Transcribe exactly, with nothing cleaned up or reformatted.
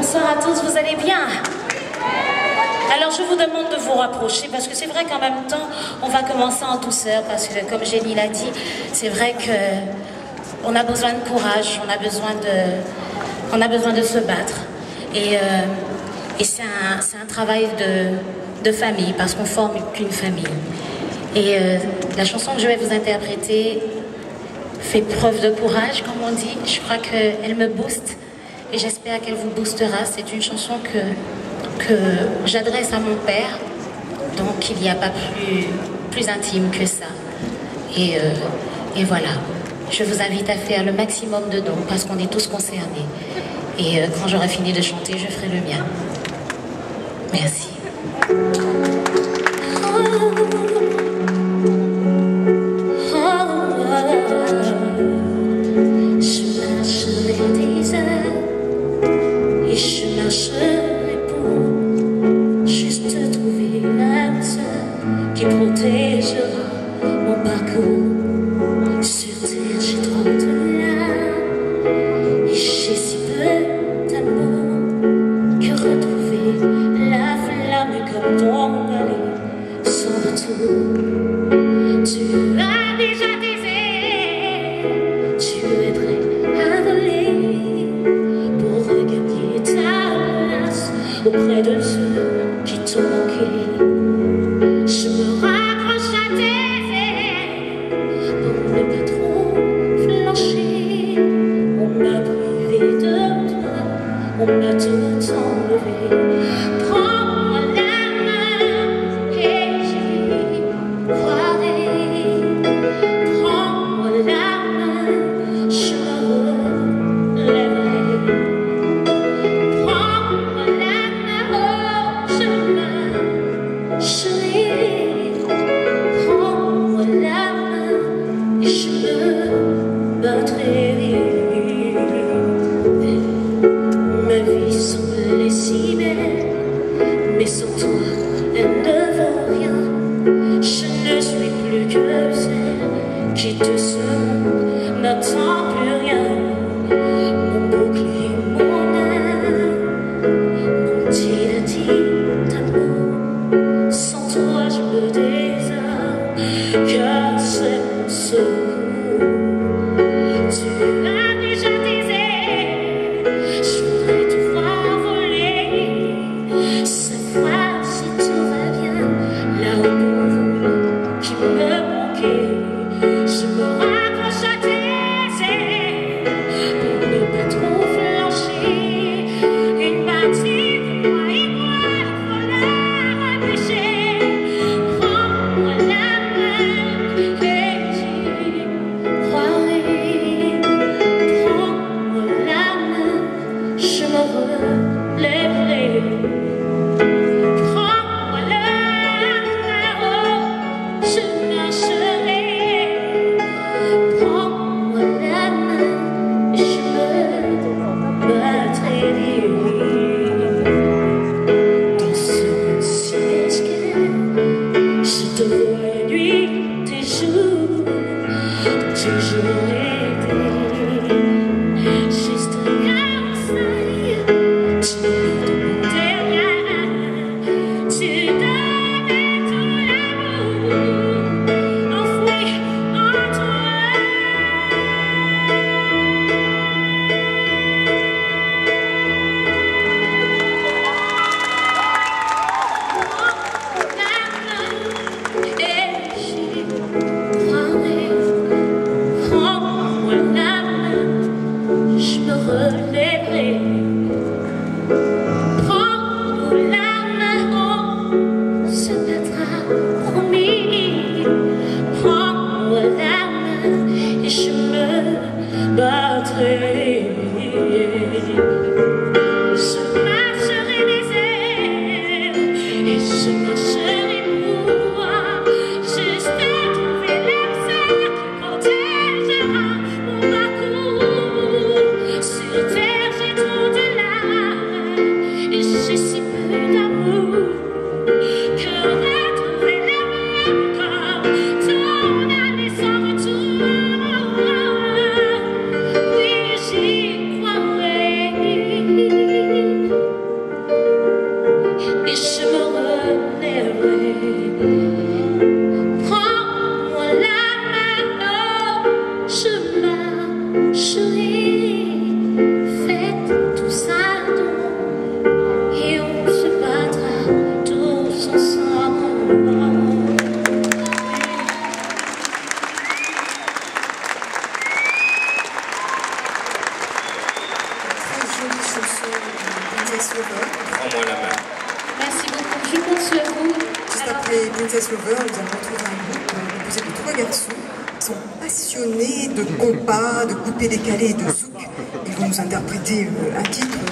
Bonsoir à tous, vous allez bien? Alors je vous demande de vous rapprocher parce que c'est vrai qu'en même temps on va commencer en douceur parce que comme Jenny l'a dit, c'est vrai que on a besoin de courage, on a besoin de, on a besoin de se battre et, euh, et c'est un, un travail de, de famille parce qu'on forme qu'une famille. Et euh, la chanson que je vais vous interpréter fait preuve de courage, comme on dit. Je crois qu'elle me booste et j'espère qu'elle vous boostera. C'est une chanson que, que j'adresse à mon père, donc il n'y a pas plus, plus intime que ça. Et, euh, et voilà, je vous invite à faire le maximum de dons parce qu'on est tous concernés. Et euh, quand j'aurai fini de chanter, je ferai le mien. Merci. Qui protégera mon parcours. Sur terre, j'ai trop de larmes et j'ai si peu d'amour que retrouver la flamme comme ton aller sans retour. Tu as déjà tes ailes, tu es prêt à voler pour regagner ta place auprès de ceux qui t'ont manqué. Je me raccroche à tes ailes pour ne pas trop flancher. On m'a privé de toi, on m'a tout enlevé. Prends-moi la main et j'y croirai. Prends-moi la main, je me relèverai. Prends-moi la main, oh, je me chéris. Prends-moi la main et je me battrai. Ma vie semblait si belle, mais sans toi elle ne vaut rien. Je ne suis plus que celle qui de ce monde n'attend plus rien. Mon bouclier, mon âme, mon dit d'amour. Sans toi je me désarme, car c'est mon secours. Tu as déjà tes ailes, je voudrais te voir voler. Cette fois si tout va bien, là au bout qui me manquait. Je me raccroche à tes ailes pour ne pas trop flancher. Une partie de moi et moi, voilà à pécher. Prends-moi la main et j'y croirai. Prends-moi la main, je me relèverai. Prends-moi la main, oh, je marcherai. Prends-moi la main, je me battrai. Dans ce monde si mesquin, je te vois nuit tes jours, toujours été juste comme ça. Tu me demandais rien, tu donnais tout l'amour enfoui en toi. Prends-moi la main, je me relèverai. Prends-nous la main, on se battra, promis. Prends-moi la main et je me battrai. Je marcherai des airs et je marcherai pour voir jusqu'à trouver l'âme seule qui protégera mon parcours. Sur terre j'ai trop de larmes et j'ai si peu d'amour que retrouver la même comme ton aller sans retour. Oui, j'ai Lover, nous allons retrouver un groupe composé de trois garçons qui sont passionnés de compas, de coupés décalés et de zouk. Ils vont nous interpréter un titre